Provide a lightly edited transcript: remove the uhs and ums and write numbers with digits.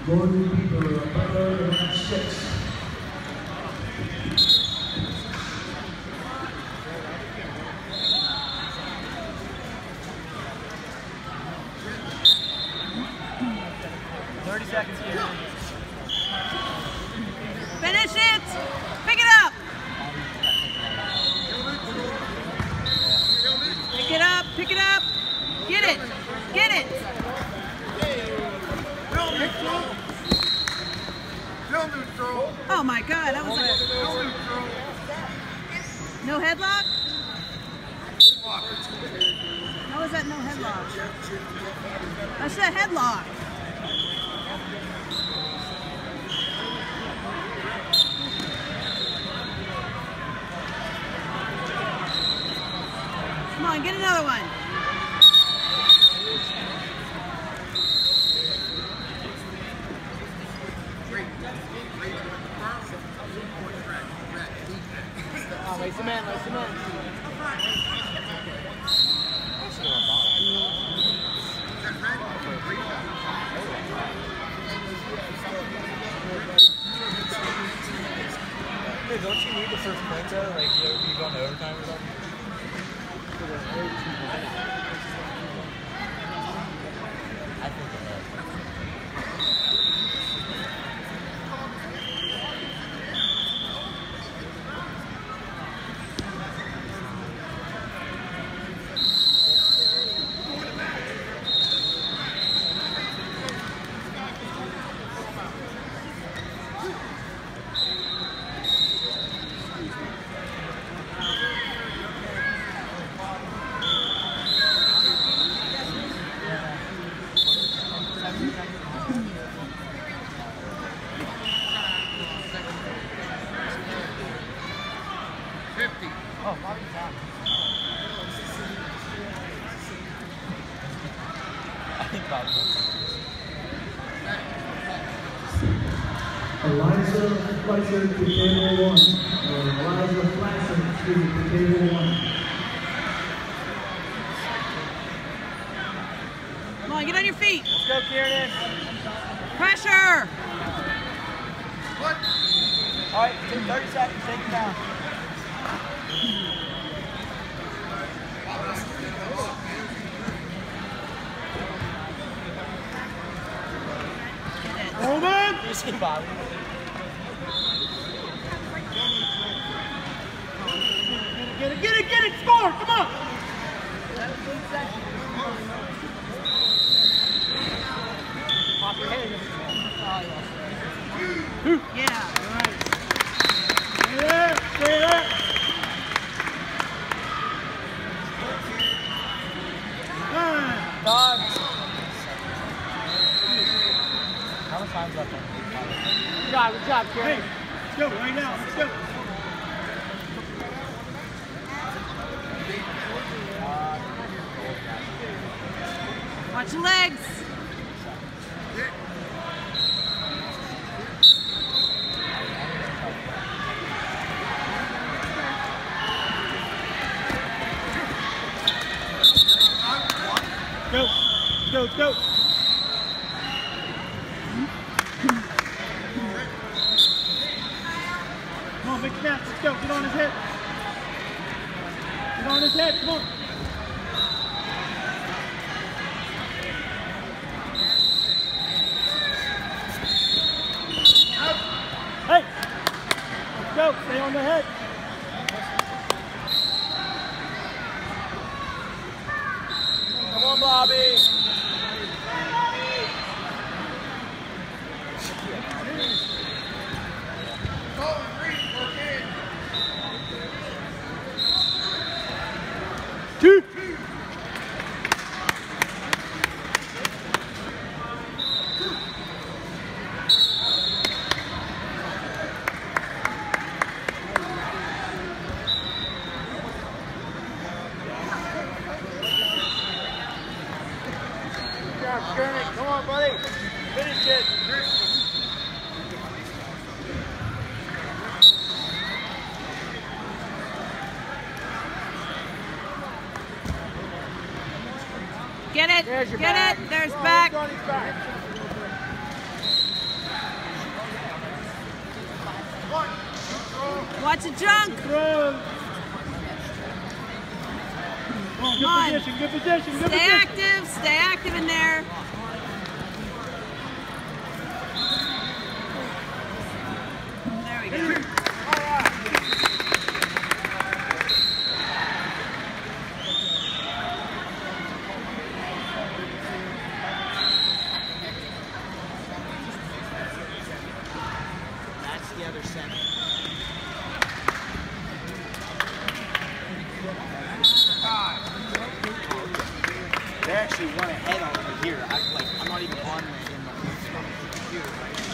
Gordon Bieber, Butler, match 6. Seconds here. Finish it! Pick it up! Pick it up, pick it up! Get it! Get it! Oh my God, that was like no headlock? How was that no headlock? That's a headlock. Come on, get another one. Oh, lay some in, lay some in. Hey, don't you need the first point though? Like, you go into overtime or something? I think it is. Oh, Bobby's down. I think Bobby Eliza Fletcher to table 1. Or Eliza Fletcher, excuse me, to table 1. Come on, get on your feet. Let's go, Kieran. Pressure. What? All right, 30 seconds. Take it down. Hold on. You see Bobby? Get it, score, come on! Pop your head. Yeah. Stay there, stay there. Dogs. How much time's left on the Good job, Kieran. Hey, let's go, right now, let's go. Watch your legs. Go, let's go. Come on, big snap, let's go, get on his head. Get on his head, come on. Hey, let's go, stay on the head. Come on, Bobby. Two. Come on, buddy. Finish it. Get it. There's your Get back. it. There's Oh, back. he's on his back. Watch it drunk. Throw. Come on. Good position, good position, good Stay position. stay active in there. There we go. That's the other center. They actually went ahead over here. I'm not even on the computer.